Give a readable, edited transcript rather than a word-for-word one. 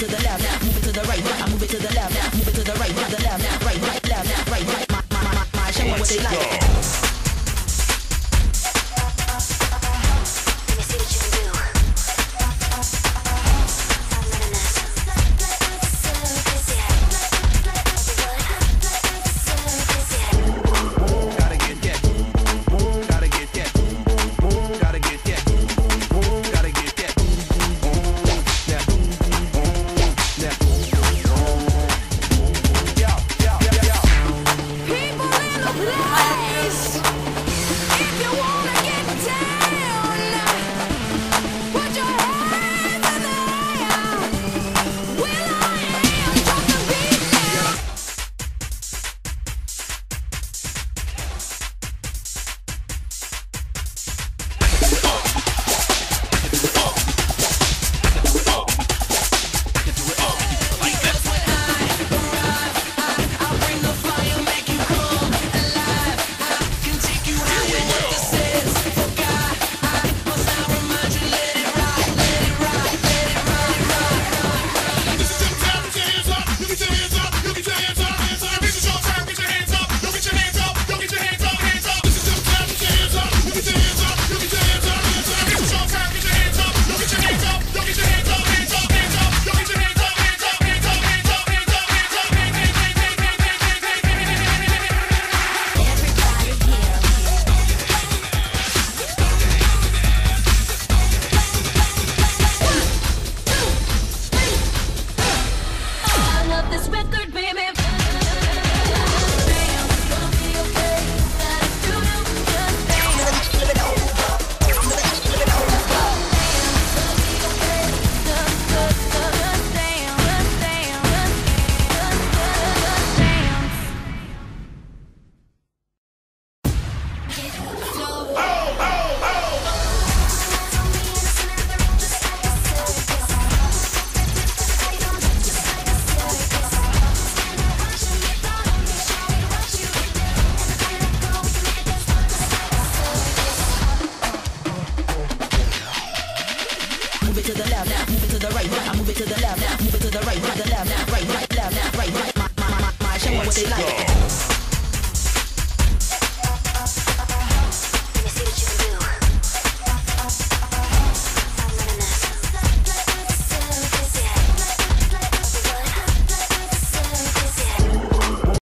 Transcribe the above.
to the left, move it to the right. I move it to the left, move it to the right, to the left, right, left, right. My, show 'em what they like. Move it to the left, move it to the right. I move it to the left, move it to the right.